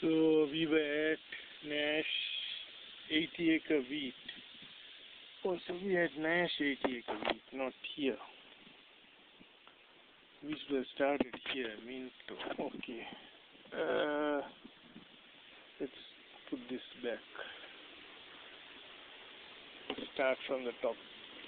So we were at Nash 80-acre wheat. Oh, so we had Nash 80-acre wheat, not here. We should have started here, Minto. Okay. Let's put this back. Start from the top.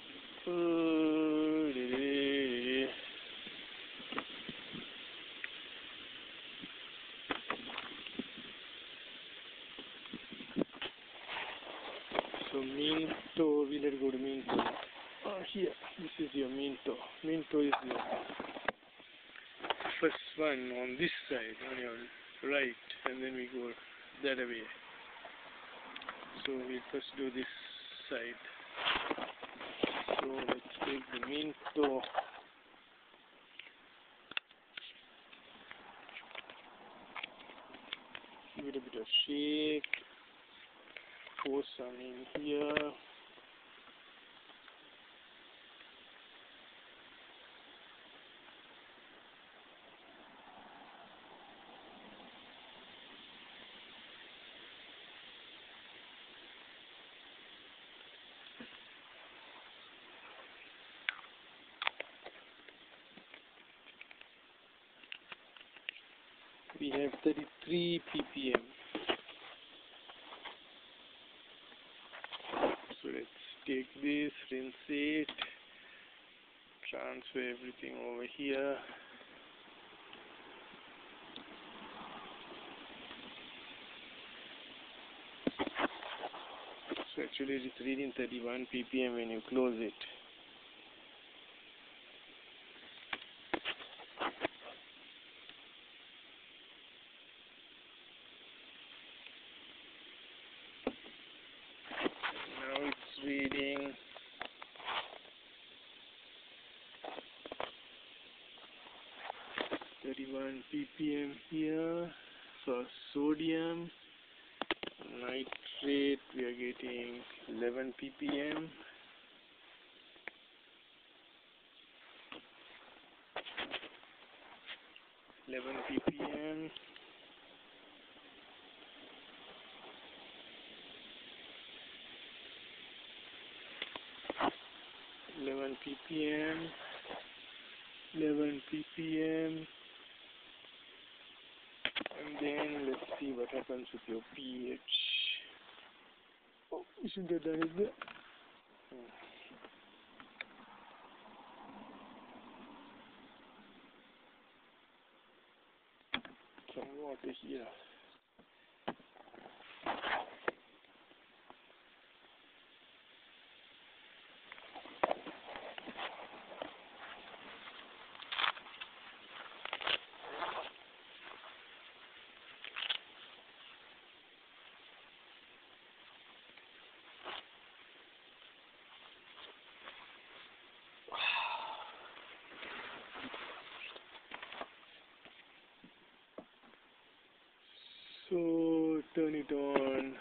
So Minto, we let go to Minto. Here, this is your Minto. Minto is your first one on this side, on your right, and then we go that way. So we'll first do this side. So let's take the Minto. Give it a bit of shake. Pour some in here. We have 33 ppm. So let's take this, rinse it, transfer everything over here. So actually it's reading 31 ppm when you close it. Now it's reading 31 ppm here. For sodium nitrate we are getting 11 ppm. And then let's see what happens with your pH. Oh, we should get done with that. Some water here. So turn it on.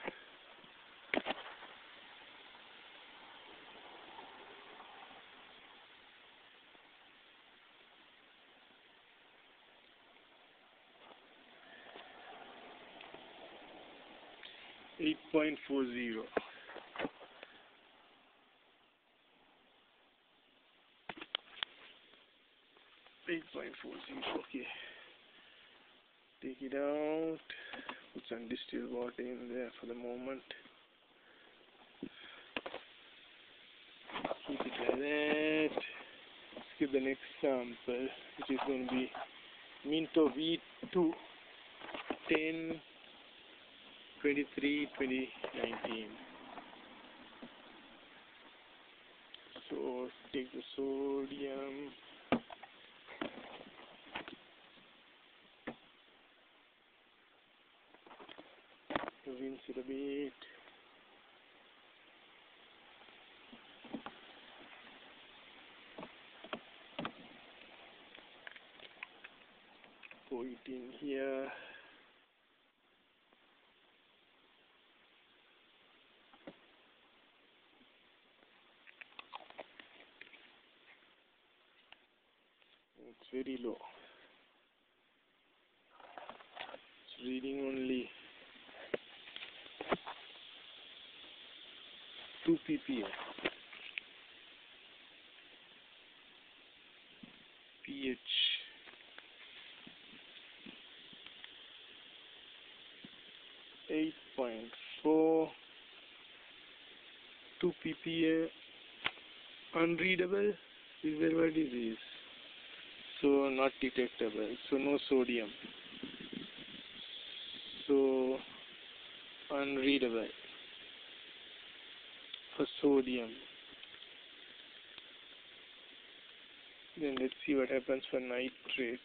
Eight point 40. 8.40. Okay. Take it out. Put some distilled water in there for the moment. Keep it like that. Let's get the next sample, which is going to be Minto V2 10 23 2019. So take the sodium. Rinse it a bit. Pour it in here. It's very low. It's reading only ppm. pH 8.4, 2 ppm. Unreadable. Is there what it is? So not detectable. So no sodium. So unreadable for sodium. Then let's see what happens for nitrate.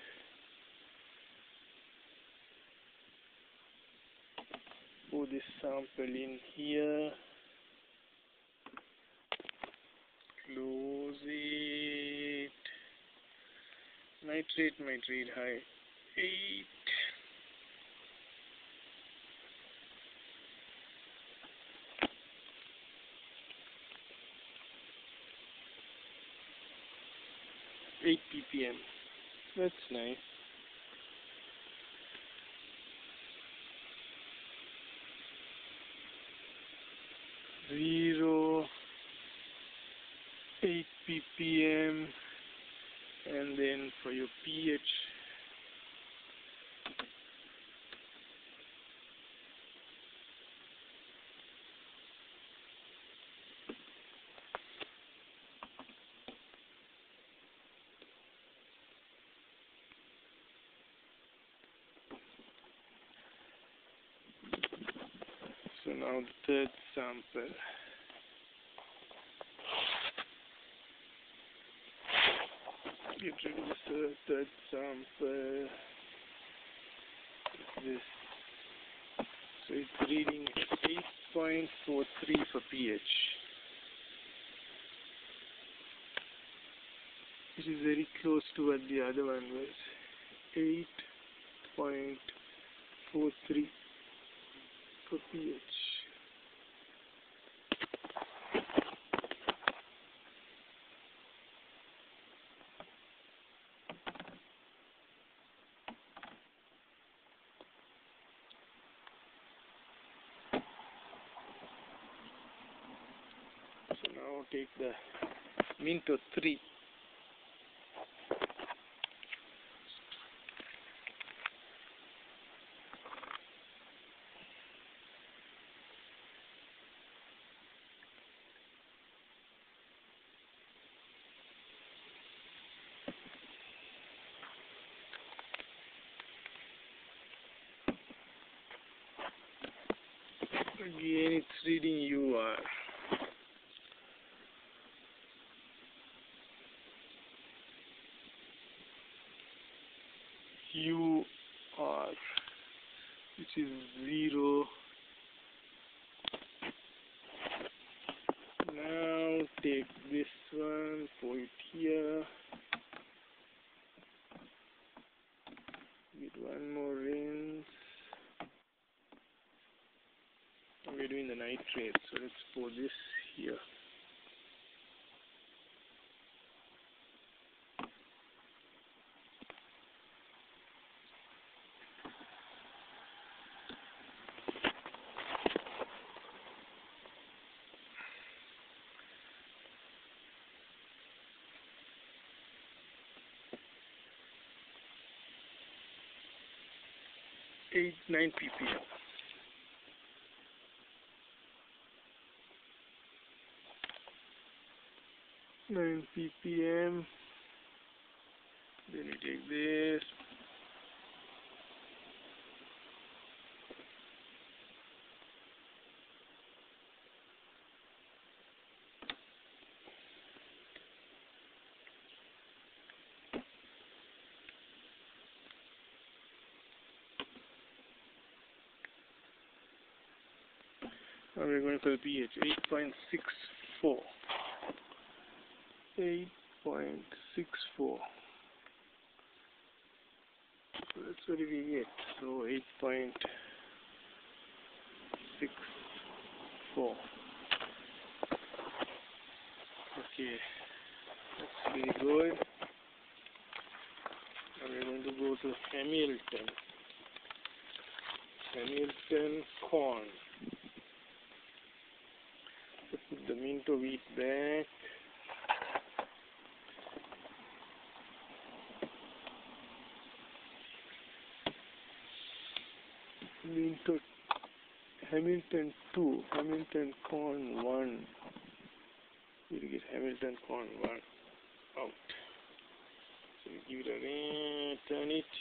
Put this sample in here. Close it. Nitrate might read high. 8. ppm. That's nice. Zero, 8 ppm, and then for your pH, so now the third sample. Get rid of the third sample. This. So it's reading 8.43 for pH, which is very close to what the other one was. 8.43 for pH. So now take the Minto 3. Again, it's reading UR. UR, which is 0. Now take this one, put it here. Get one more rinse. We're doing the nitrate, so let's pour this here. Nine ppm. Nine ppm. Then we take this. Now we're going for the pH. 8.64. 8.64. So that's what we get. So 8.64. Okay, that's really good. Now we're going to go to Hamilton. Hamilton corn. the Minto wheat back. Minto Hamilton 2, Hamilton Corn 1. We'll get Hamilton Corn 1 out. So we give it a ring, turn it.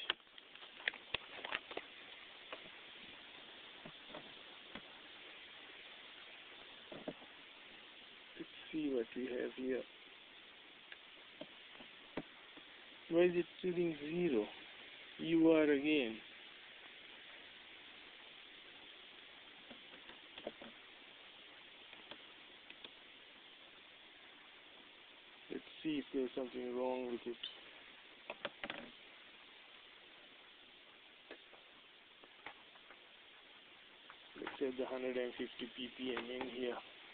Let's see what we have here. Why is it reading 0? You are again. Let's see if there's something wrong with it. Let's have the 150 ppm in here.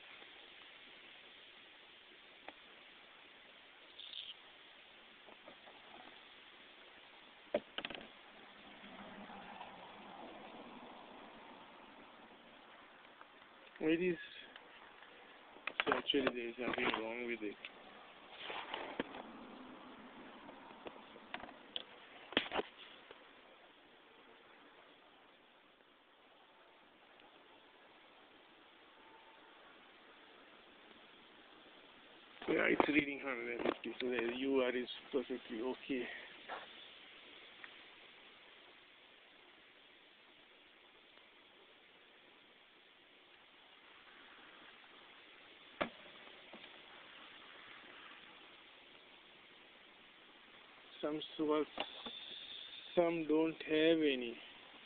It is, so actually there is nothing wrong with it. Yeah, it's reading 150, so the UR is perfectly okay. Some don't have any.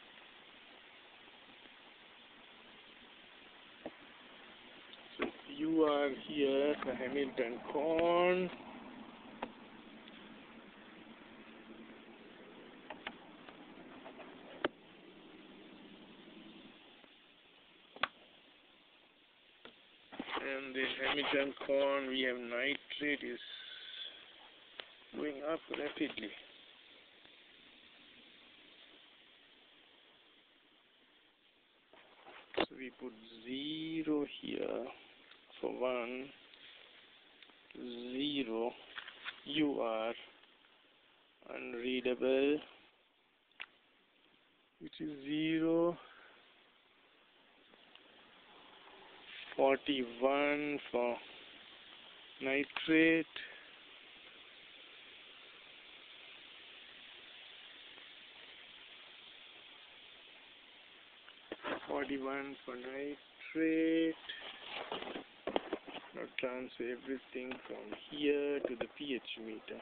So you are here, the Hamilton Corn. And the Hamilton Corn, we have nitrate is going up rapidly. So we put 0 here for 1, 0, UR, unreadable, which is 0, 41 for nitrate, for nitrate. Now transfer everything from here to the pH meter.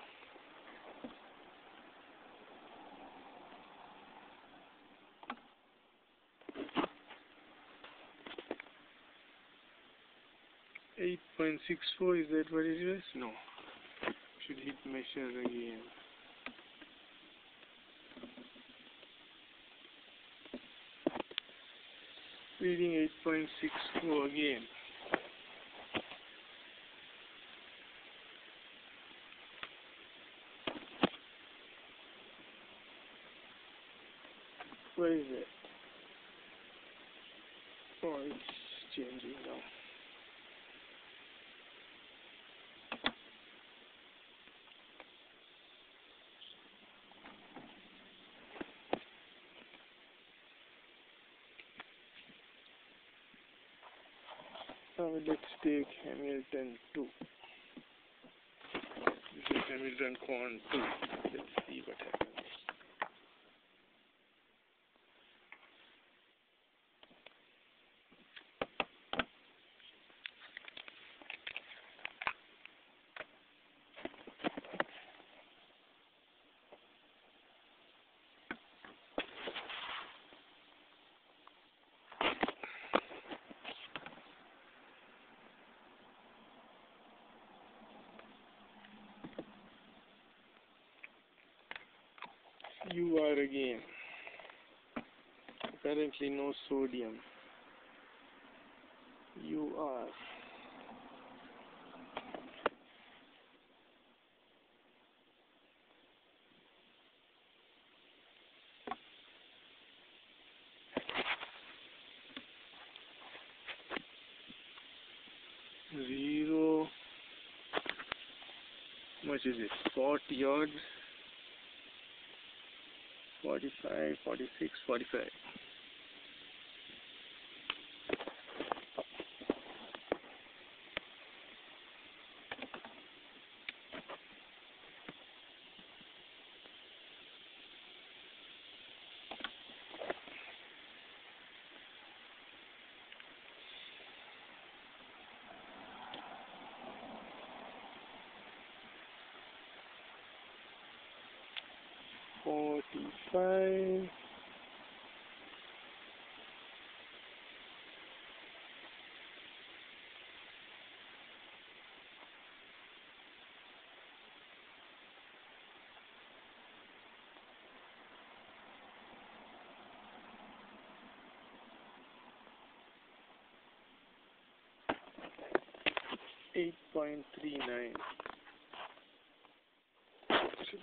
.64, is that what it is? No. Should hit measure again. Reading 8.64 again. Where is it? Oh, it's changing now. Now let's take Hamilton 2. This is Hamilton Corn 2. Let's see what happens. You are again. Apparently no sodium. You are. much is it? 40 odd, 45, 46, 45. $45. $8.39. So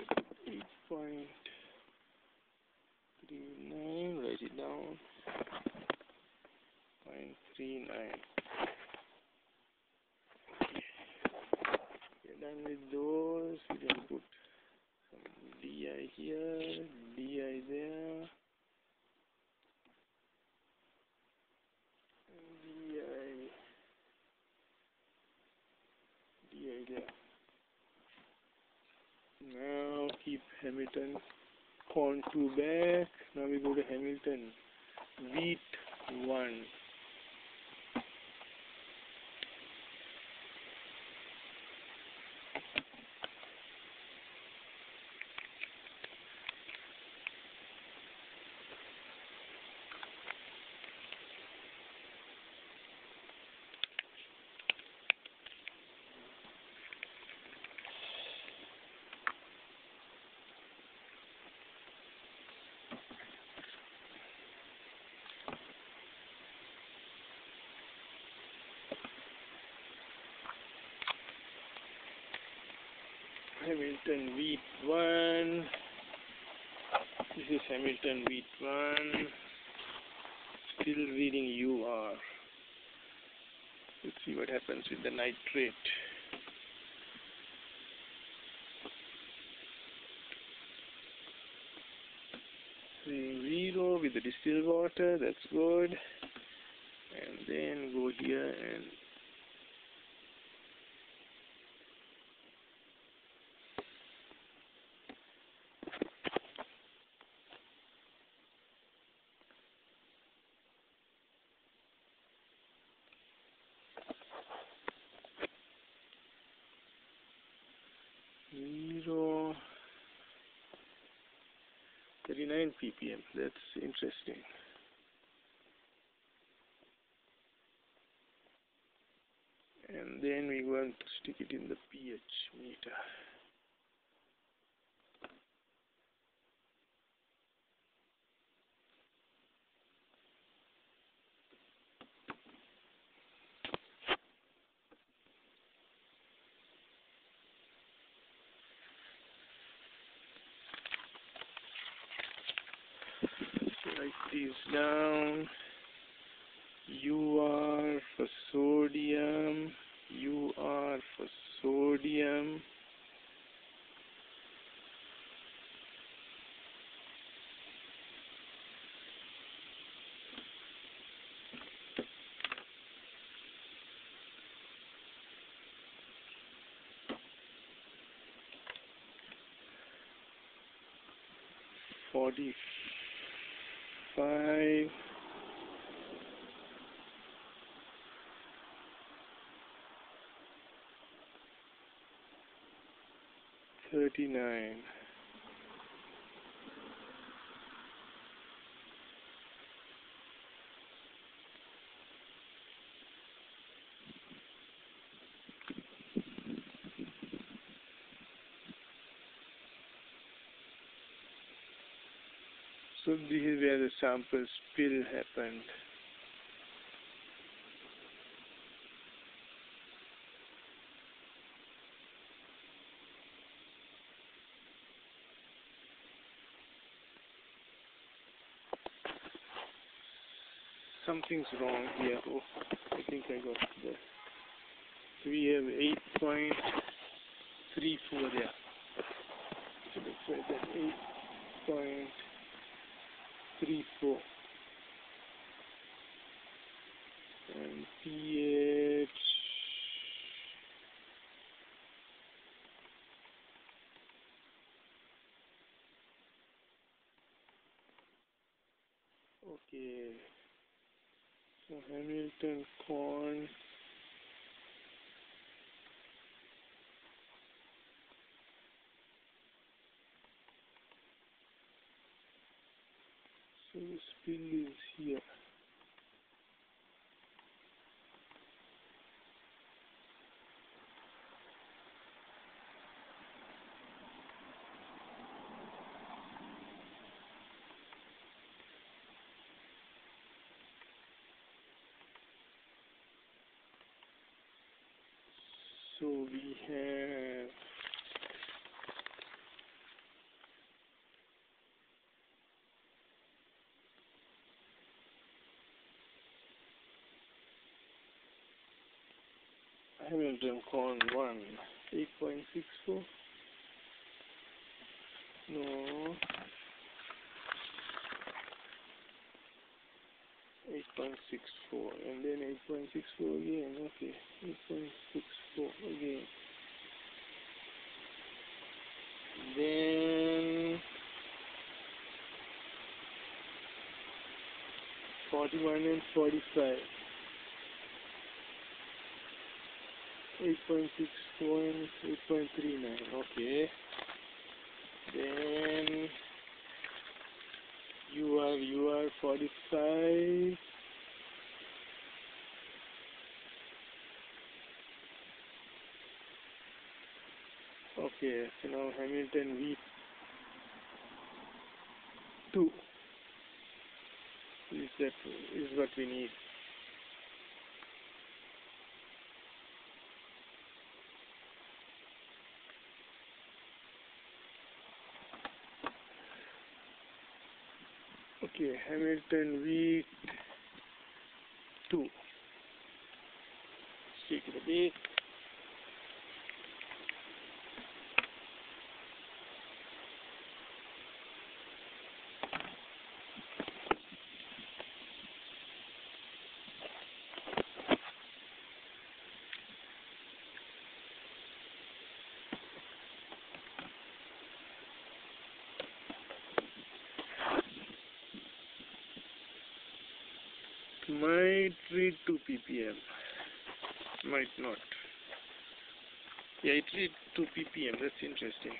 8.39. Write it down. 0.39. We're done with those. We can put some DI here, DI there, DI there. Now keep Hamilton contour back. Now we go to Hamilton Wheat 1. Hamilton Wheat 1. This is Hamilton Wheat 1. Still reading UR. Let's see what happens with the nitrate. 0 with the distilled water, that's good. And then go here and zero 39 ppm. That's interesting. And then we're going to stick it in the pH meter. Write these down. UR for sodium, UR for sodium, $45, 39. So this is where the sample spill happened. Something's wrong here. Oh, I think I got this. So we have 8.39 8.34 there. So let's write that 8.34. And pH okay. So Hamilton corn so the spill is here. So we have Hamilton corn 1 8.64. No, 8.64 and then 8.64 again. Okay, 8.64 again. Then 41 and 45. 8.64 and 8.39. Okay. Then you are 45. Okay, so now Hamilton V2 is what we need. Okay, Hamilton V2. Take it a bit. Might read 2 ppm, might not. Yeah, it reads 2 ppm, that's interesting.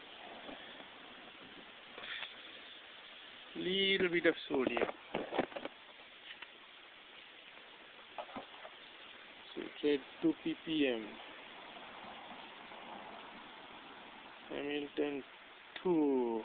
Little bit of sodium. So it read 2 ppm. Hamilton 2.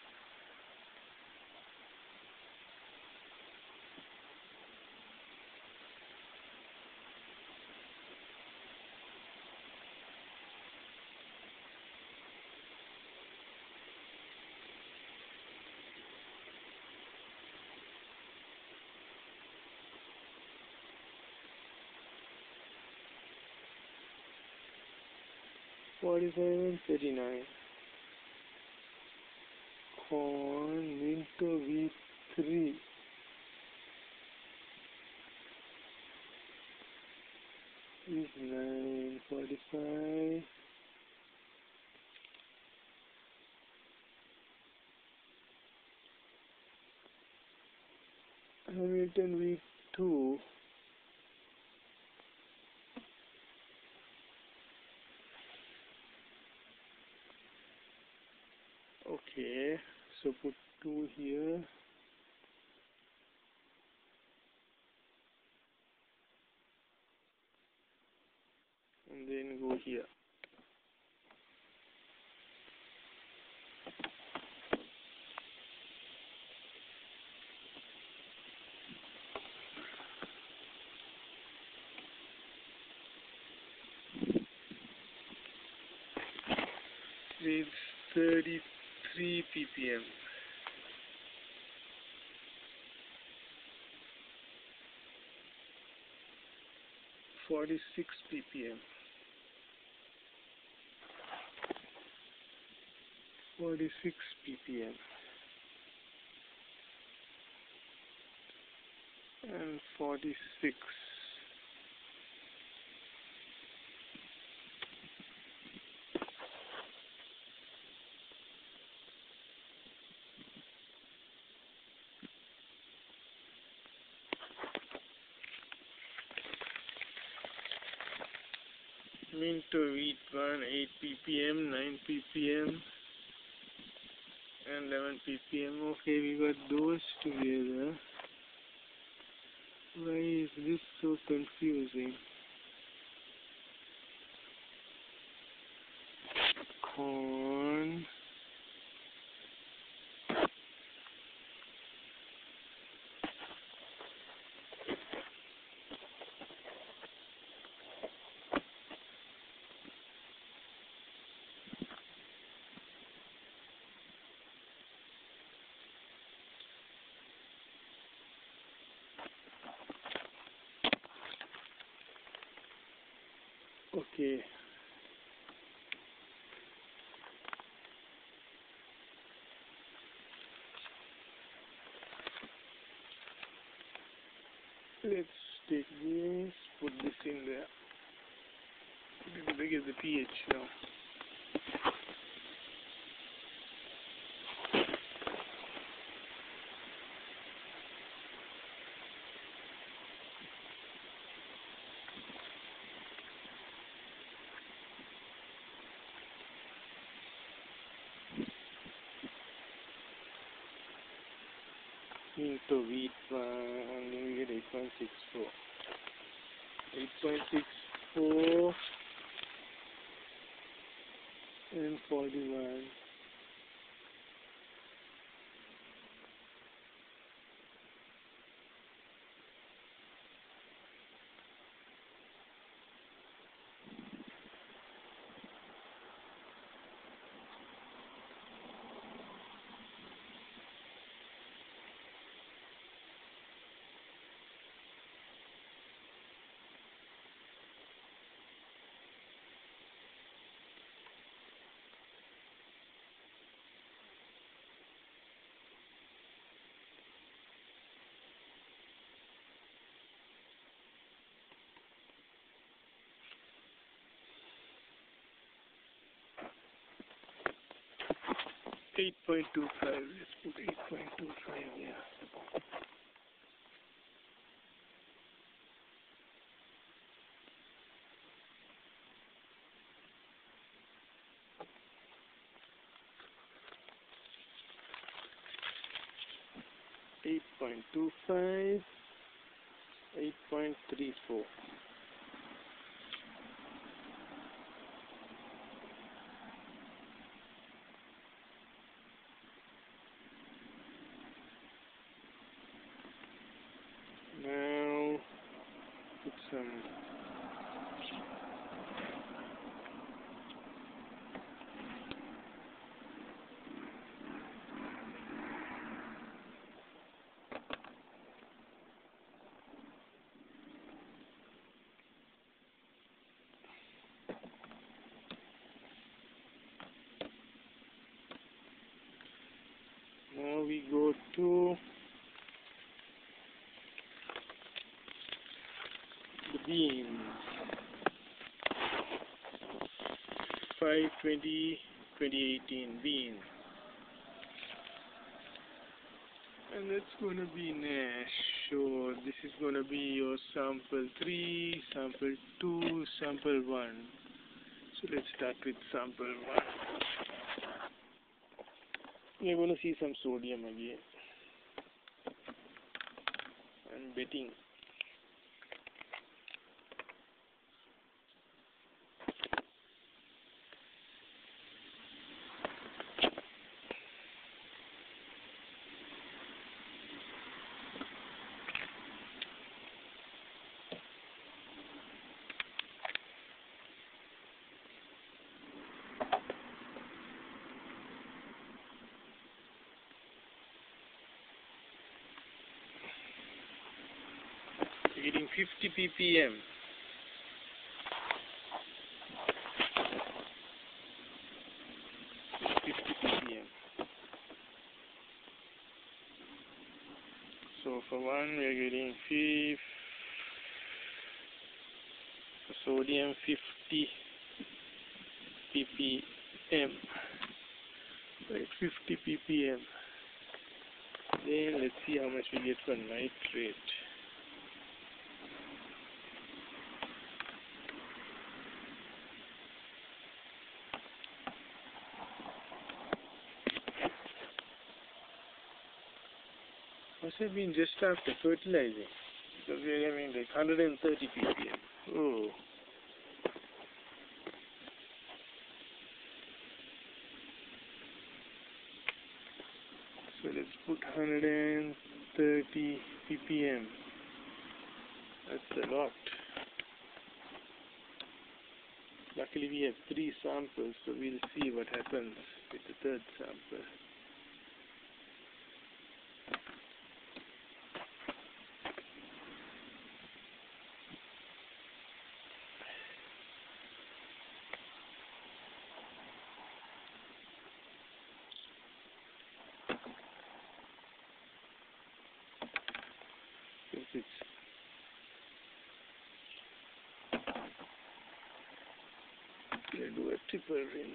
And 39. Corn Minto V3 is 9.45. Hamilton V2 okay, so put 2 here. And then go here. With 33 ppm. 46 ppm. 46 ppm and 46. Minto wheat 1, 8 ppm, 9 ppm and 11 ppm. Okay, we got those together. Why is this so confusing? Corn. Okay. Let's take this, put this in there. How big is the pH now? Into wheat and then we get 8.64. 8.64 and 41. Let's put 8.25 here. Eight point two five, 8.34. Now put some now we go to the beans. 5/20/2018 beans. And that's going to be Nash. So this is going to be your sample 3, sample 2, sample 1. So let's start with sample 1. We're going to see some sodium again. I'm betting. Getting 50 ppm. 50 ppm. So for 1 we are getting sodium 50 ppm, right, 50 ppm. Then let's see how much we get for nitrate. Must have been just after fertilizing, because we are having like 130 ppm. Oh. So let's put 130 ppm. That's a lot. Luckily we have 3 samples, so we'll see what happens with the 3rd sample. We'll do a triple rinse.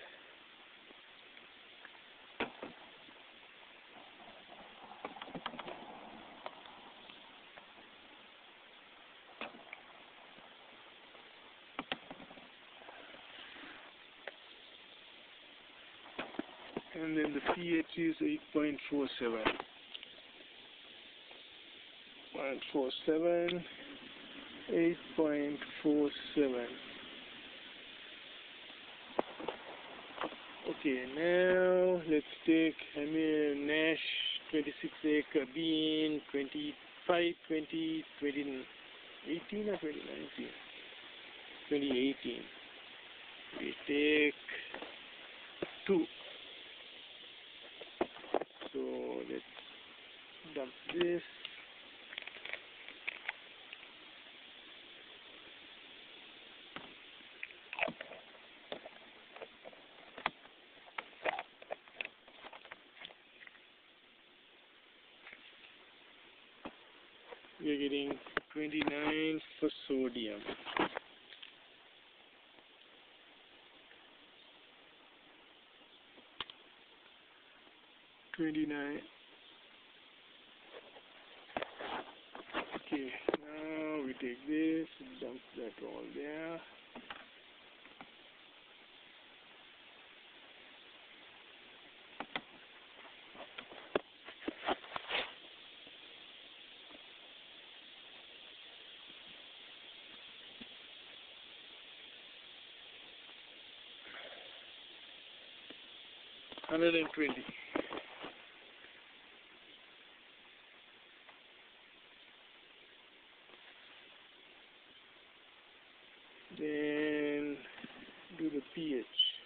And then the pH is 8.47. 8.47. Okay, now let's take Nash 26 acre bean 25, 20, 2018 or 2019? 2018. We take 2. So let's dump this. We are getting 29 for sodium. Okay, now we take this, dump that all there. $120. Then do the pH.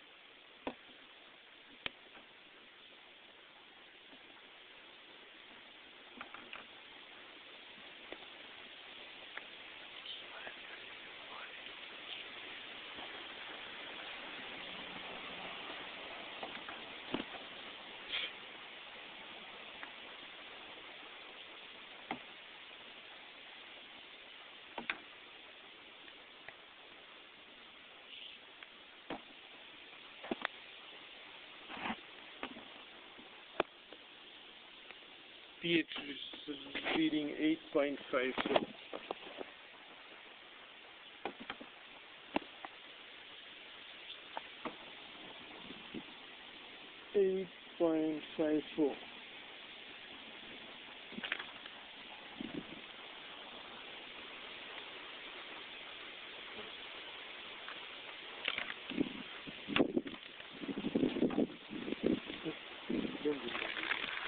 pH is reading 8.54. 8.54. Don't do that.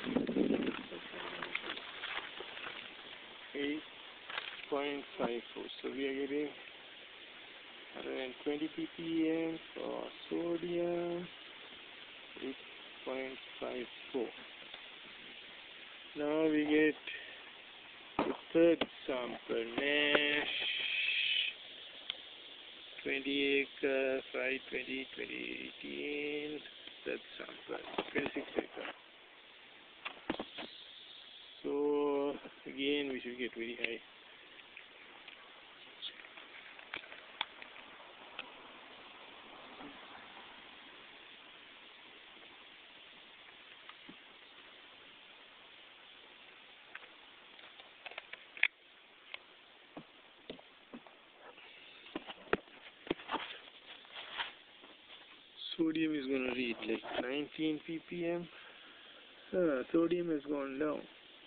8.54. So we are getting 120 ppm for sodium. 8.54. Now we get the 3rd sample, Nash 20 acre, 520, 2018. 3rd sample, 26 acre. So again we should get very high. Sodium is going to read like 19 ppm. Sodium has gone down.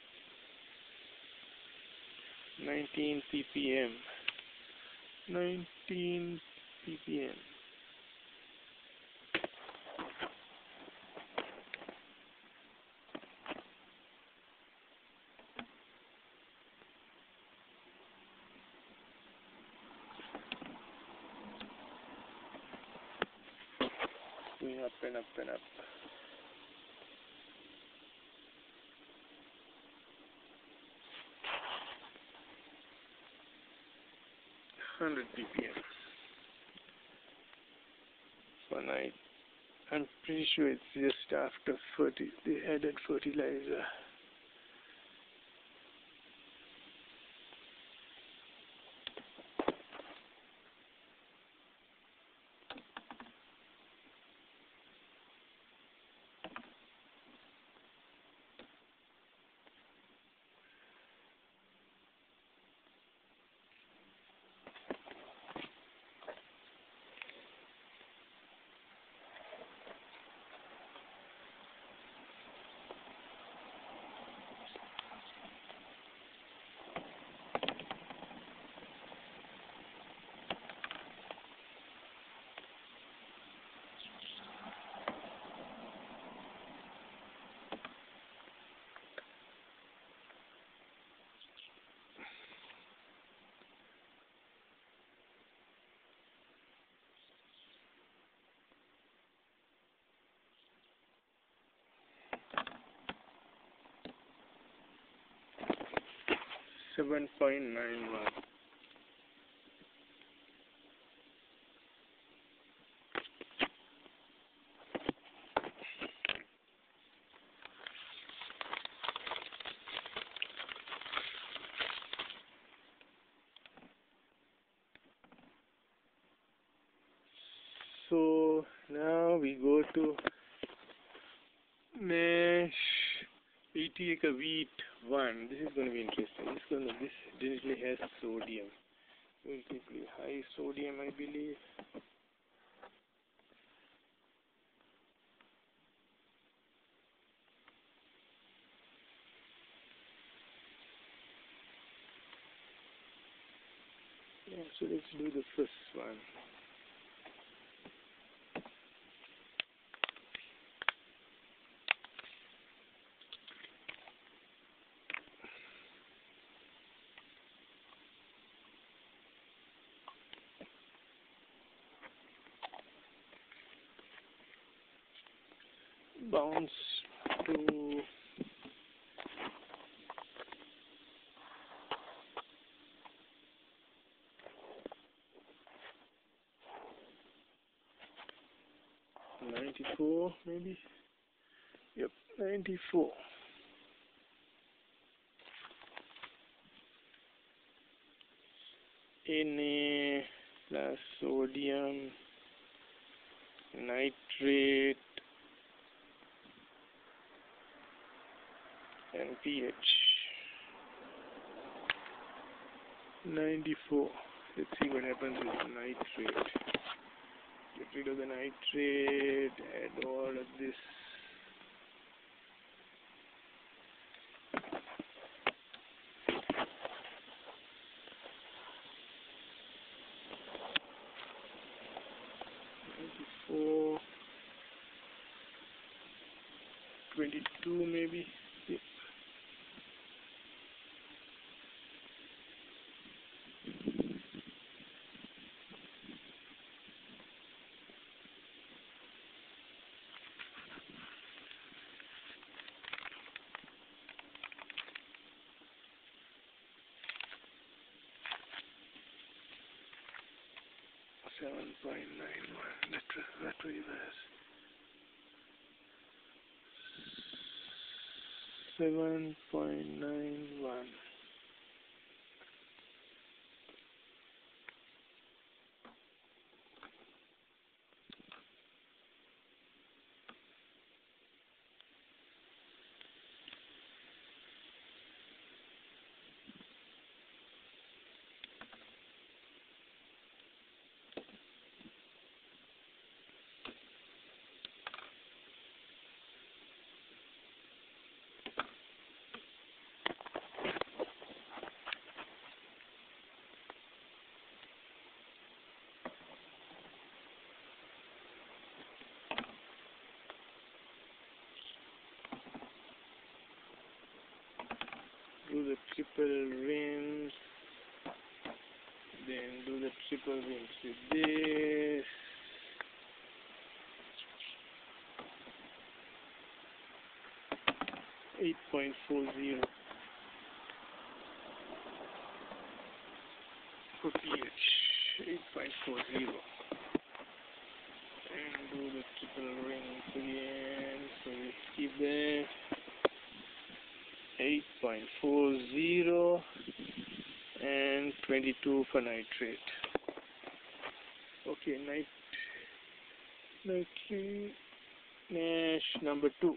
19 ppm. 19 ppm. Going up and up and up. 100 ppm. For night. I'm pretty sure it's just after they added fertilizer. $7.91. So now we go to mesh 80 acre wheat 1. This is going to be interesting. This definitely has sodium. Relatively high sodium, I believe. Yeah, so let's do the first one. Bounce to 94 maybe. Yep, 94. Na plus sodium, nitrate, and pH. 94. Let's see what happens with the nitrate. Get rid of the nitrate, add all of this. Oh, 22 maybe. Yep. $7.91. That reverse. 7.91. do the triple rinse, then do the triple rinse with this. Eight point 40 for pH, 8.40, and do the triple rinse again. So we keep that 8.40 and 22 for nitrate. Okay, nitrate Nash number 2.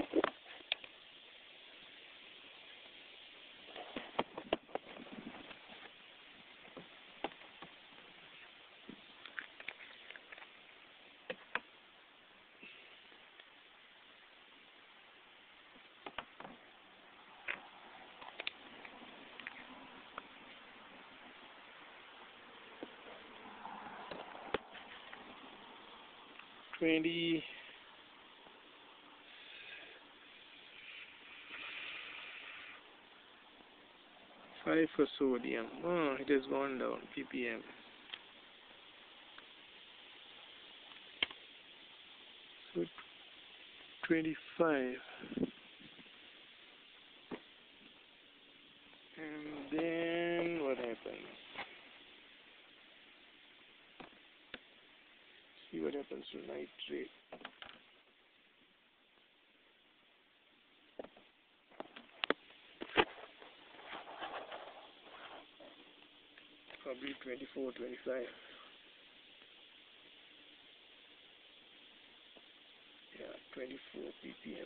Five for sodium. Oh, it has gone down. ppm. So 25. And then what happens? See what happens to nitrate. Probably 24, 25. Yeah, 24 ppm.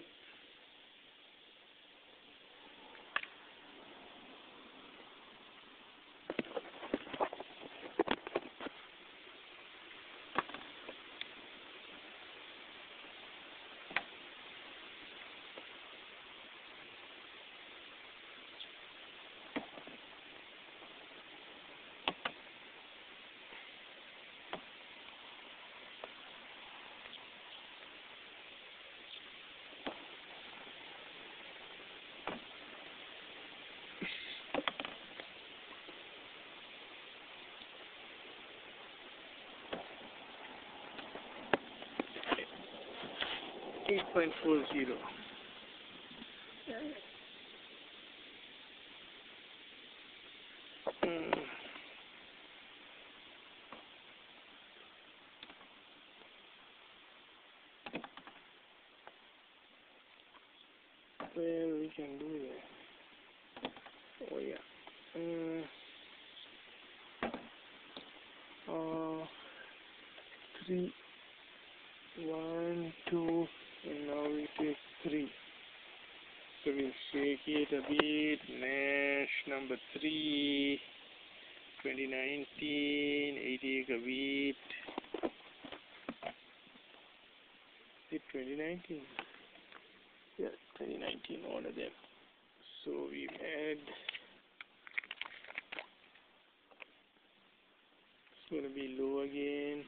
Eight point 40. Well, we can do that. Oh yeah. 3, 1, 2, and now we take 3. So we'll shake it a bit. Nash number 3, 2019, 80 a bit. Is it 2019? Yeah, 2019, all of them. So we add, it's going to be low again.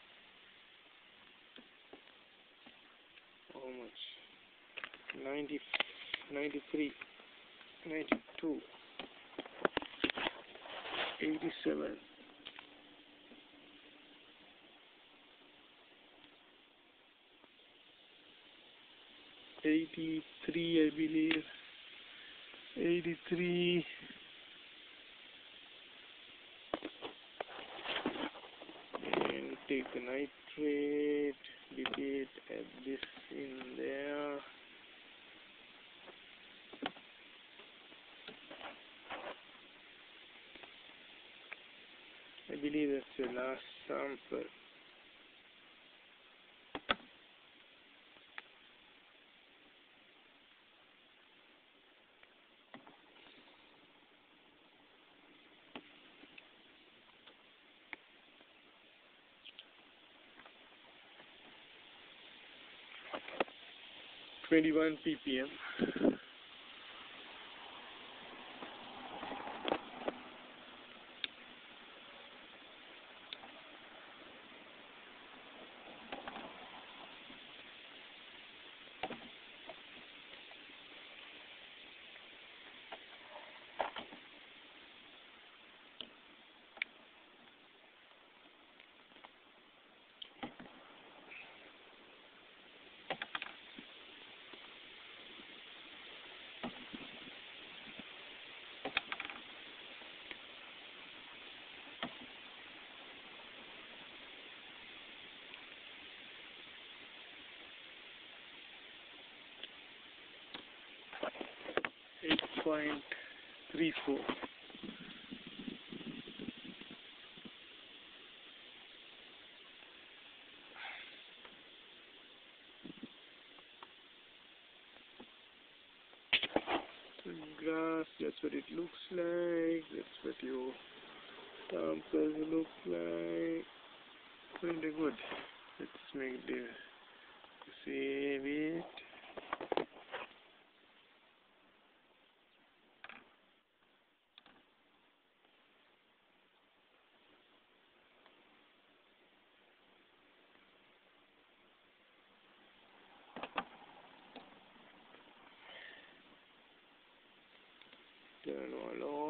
How much? 90, 93, 92, 87. 83, I believe. 83. And take the nitrate, dip it, add this in there. I believe that's your last sample. .21 ppm. 6.34. Graph, that's what it looks like, that's what your samples look like. Pretty good. Let's make the save it. Turn all